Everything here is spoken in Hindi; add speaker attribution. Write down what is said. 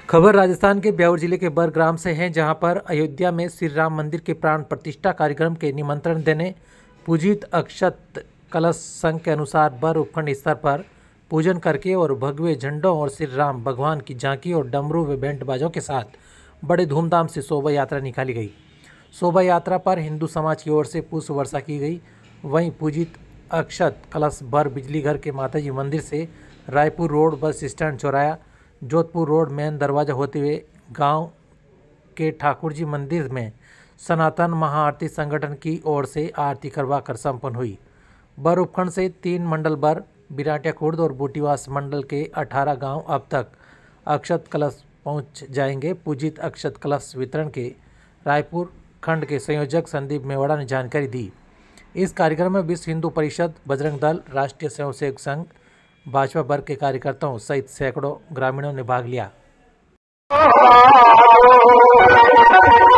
Speaker 1: खबर राजस्थान के ब्यावर जिले के बरग्राम से है, जहां पर अयोध्या में श्री राम मंदिर के प्राण प्रतिष्ठा कार्यक्रम के निमंत्रण देने पूजित अक्षत कलश संघ के अनुसार बर उपखंड स्तर पर पूजन करके और भगवे झंडों और श्री राम भगवान की झांकी और डमरू व बैंड बाजों के साथ बड़े धूमधाम से शोभा यात्रा निकाली गई। शोभा यात्रा पर हिंदू समाज की ओर से पुष्प वर्षा की गई। वहीं पूजित अक्षत कलश बर बिजली घर के माताजी मंदिर से रायपुर रोड बस स्टैंड चौराया जोधपुर रोड मेन दरवाजा होते हुए गांव के ठाकुर जी मंदिर में सनातन महाआरती संगठन की ओर से आरती करवाकर संपन्न हुई। बर उपखंड से 3 मंडल बर बिराटिया खुर्द और बूटीवास मंडल के 18 गांव अब तक अक्षत कलश पहुंच जाएंगे। पूजित अक्षत कलश वितरण के रायपुर खंड के संयोजक संदीप मेवाड़ा ने जानकारी दी। इस कार्यक्रम में विश्व हिंदू परिषद, बजरंग दल, राष्ट्रीय स्वयंसेवक संघ, भाजपा वर्ग के कार्यकर्ताओं सहित सैकड़ों ग्रामीणों ने भाग लिया।